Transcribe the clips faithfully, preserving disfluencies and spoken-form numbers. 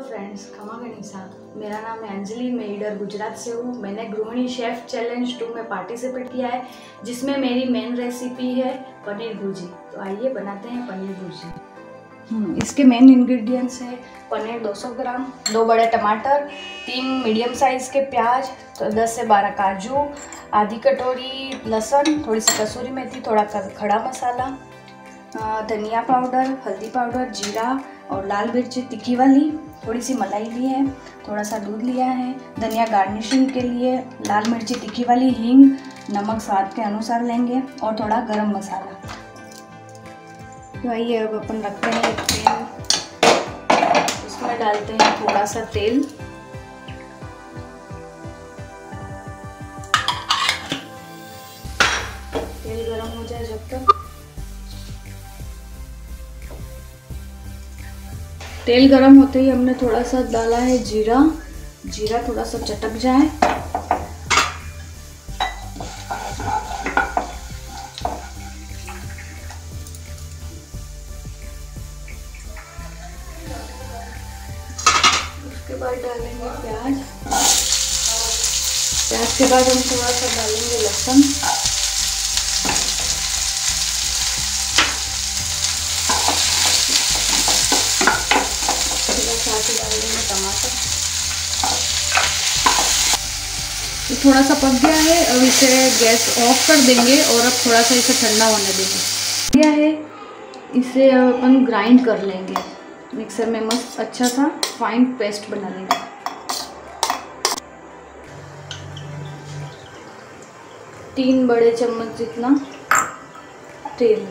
Friends, खमा गणिसा। मेरा नाम है अंजलि, मैं इधर गुजरात से हूँ। मैंने गृहिणी शेफ चैलेंज टू में पार्टिसिपेट किया है, जिसमें मेरी मेन रेसिपी है पनीर भुर्जी। तो आइए बनाते हैं पनीर भुर्जी। हम्म इसके मेन इंग्रेडिएंट्स है पनीर दो सौ ग्राम, दो बड़े टमाटर, तीन मीडियम साइज़ के प्याज, तो दस से बारह काजू, आधी कटोरी लहसुन, थोड़ी सी कसूरी मेथी, थोड़ा खड़ा मसाला, धनिया पाउडर, हल्दी पाउडर, जीरा और लाल मिर्ची तीखी वाली, थोड़ी सी मलाई ली है, थोड़ा सा दूध लिया है, धनिया गार्निशिंग के लिए, लाल मिर्ची तीखी वाली, हींग, नमक स्वाद के अनुसार लेंगे और थोड़ा गरम मसाला। तो आइए अब अपन रखते हैं एक पैन, उसमें डालते हैं थोड़ा सा तेल। तेल गरम हो जाए जब तक तेल गरम होते ही हमने थोड़ा सा डाला है जीरा। जीरा थोड़ा सा चटक जाए उसके बाद डालेंगे प्याज। प्याज के बाद हम थोड़ा सा डालेंगे लहसुन, साथ ही डाल देंगे टमाटर। तो थोड़ा सा पक गया है, अब इसे गैस ऑफ कर देंगे और अब थोड़ा सा इसे ठंडा होने देंगे। क्या है, इसे अब अपन ग्राइंड कर लेंगे मिक्सर में, मस्त अच्छा सा फाइन पेस्ट बना लेंगे। तीन बड़े चम्मच जितना तेल,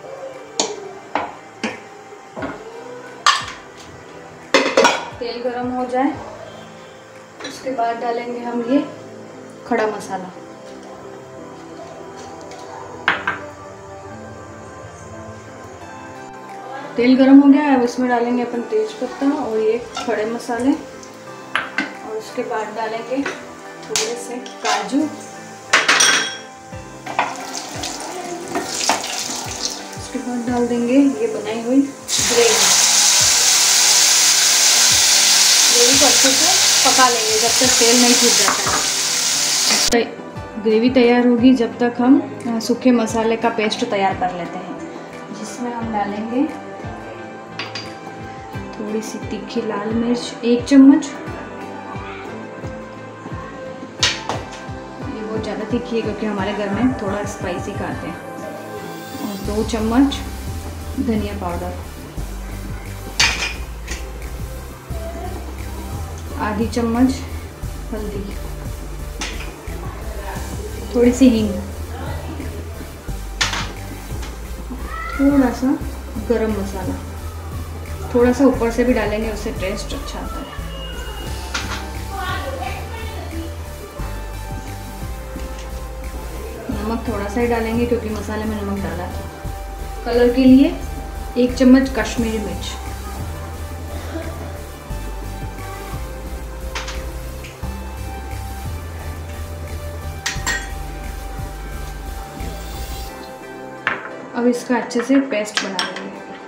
तेल गरम हो जाए उसके बाद डालेंगे हम ये खड़ा मसाला। तेल गरम हो गया है, अब इसमें डालेंगे अपन तेज पत्ता और ये खड़े मसाले, और उसके बाद डालेंगे थोड़े से काजू, उसके बाद डाल देंगे ये बनाई हुई ग्रेवी। ग्रेवी को अच्छे से पका लेंगे जब तक तेल नहीं छूट जाता है। ग्रेवी तैयार होगी जब तक हम सूखे मसाले का पेस्ट तैयार कर लेते हैं, जिसमें हम डालेंगे थोड़ी सी तीखी लाल मिर्च एक चम्मच, ये बहुत ज़्यादा तीखी है क्योंकि हमारे घर में थोड़ा स्पाइसी खाते हैं, और दो चम्मच धनिया पाउडर, आधी चम्मच हल्दी, थोड़ी सी हींग, थोड़ा सा गरम मसाला, थोड़ा सा ऊपर से भी डालेंगे, उससे टेस्ट अच्छा आता है। नमक थोड़ा सा ही डालेंगे क्योंकि मसाले में नमक डाला था। कलर के लिए एक चम्मच कश्मीरी मिर्च। अब इसका अच्छे से पेस्ट बना लेंगे।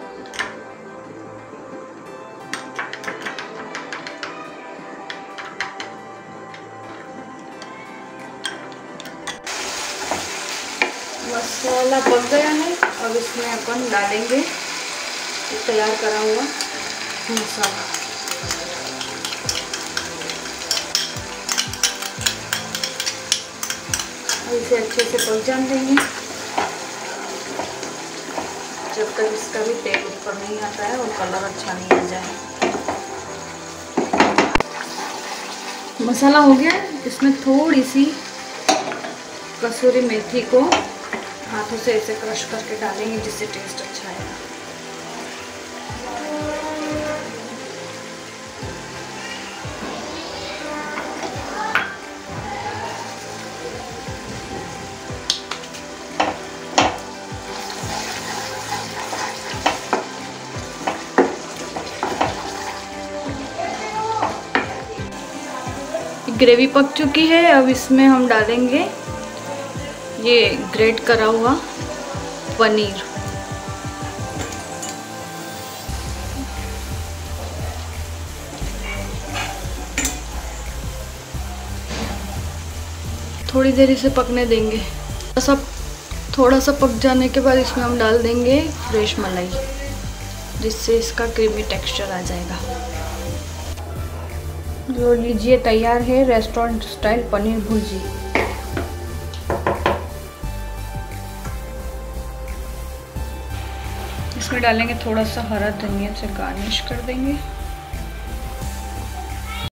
मसाला पक गया है, अब इसमें अपन डालेंगे तैयार करा हुआ मसाला। इसे अच्छे से पक जाने देंगे जब तक इसका भी तेल ऊपर नहीं आता है और कलर अच्छा नहीं आ जाए। मसाला हो गया, इसमें थोड़ी सी कसूरी मेथी को हाथों से ऐसे क्रश करके डालेंगे जिससे टेस्ट अच्छा आएगा। ग्रेवी पक चुकी है, अब इसमें हम डालेंगे ये ग्रेट करा हुआ पनीर। थोड़ी देर इसे पकने देंगे। सब थोड़ा सा पक जाने के बाद इसमें हम डाल देंगे फ्रेश मलाई, जिससे इसका क्रीमी टेक्सचर आ जाएगा। जो लीजिए तैयार है रेस्टोरेंट स्टाइल पनीर भुर्जी। इसमें डालेंगे थोड़ा सा हरा धनिया से गार्निश कर देंगे।